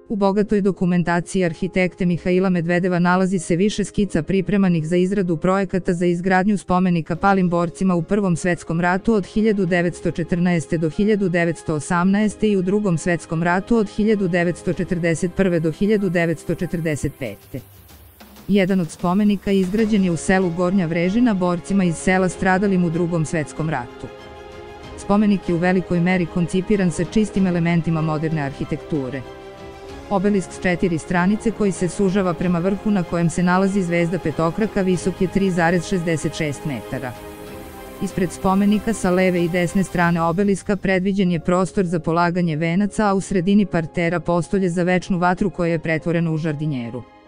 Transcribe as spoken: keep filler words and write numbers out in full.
U bogatoj dokumentaciji arhitekte Mihaila Medvedeva nalazi se više skica pripremanih za izradu projekata za izgradnju spomenika palim borcima u Prvom svetskom ratu od hiljadu devetsto četrnaeste. do hiljadu devetsto osamnaeste. i u Drugom svetskom ratu od hiljadu devetsto četrdeset prve. do hiljadu devetsto četrdeset pete. Jedan od spomenika izgrađen je u selu Gornja Vrežina borcima iz sela stradalim u Drugom svetskom ratu. Spomenik je u velikoj meri koncipiran sa čistim elementima moderne arhitekture. Obelisk s četiri stranice koji se sužava prema vrhu na kojem se nalazi zvezda petokraka visok je tri zarez šezdeset šest metara. Ispred spomenika sa leve i desne strane obeliska predviđen je prostor za polaganje venaca, a u sredini partera postolje za večnu vatru koje je pretvoreno u žardinjeru.